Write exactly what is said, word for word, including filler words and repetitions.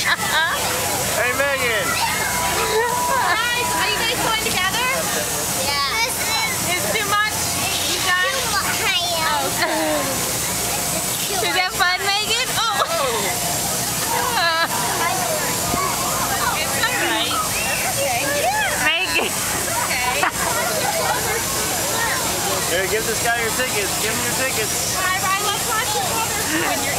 Hey, Megan. Guys, are you guys going together? Yeah. It's too much? You done? Oh. Is that fun, Megan? Oh! It's alright. Okay. Megan! Okay. Here, give this guy your tickets. Give him your tickets. I, I love watching when you're